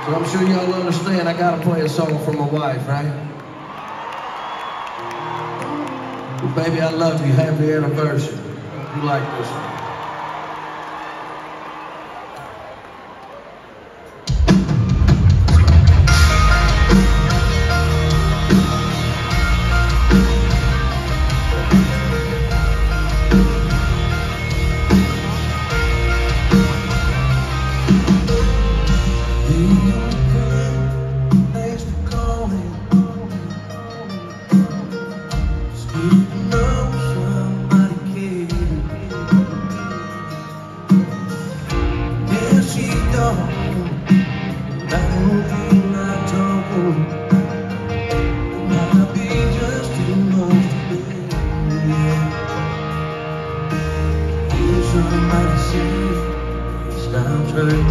So I'm sure y'all understand I gotta play a song for my wife, right? Well, baby, I love you. Happy anniversary. Hope you like this one. Somebody say it's not right.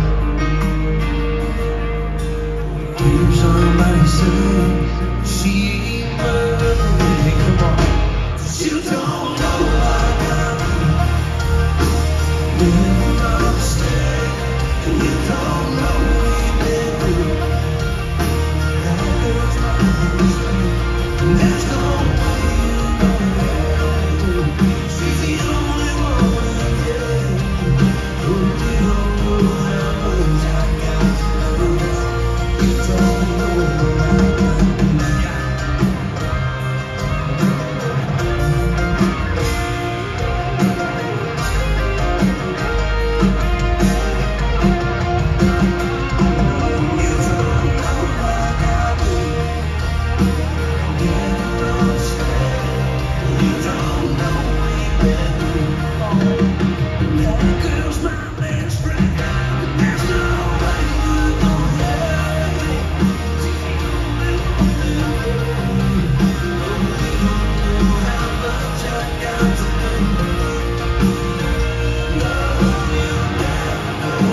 Hear somebody say she must be. Come on. You don't know what I do. You don't understand. You don't know we've been through. That girl's not understand. There's no way you know that. She's the only one.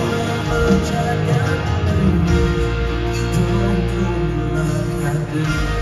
I got you.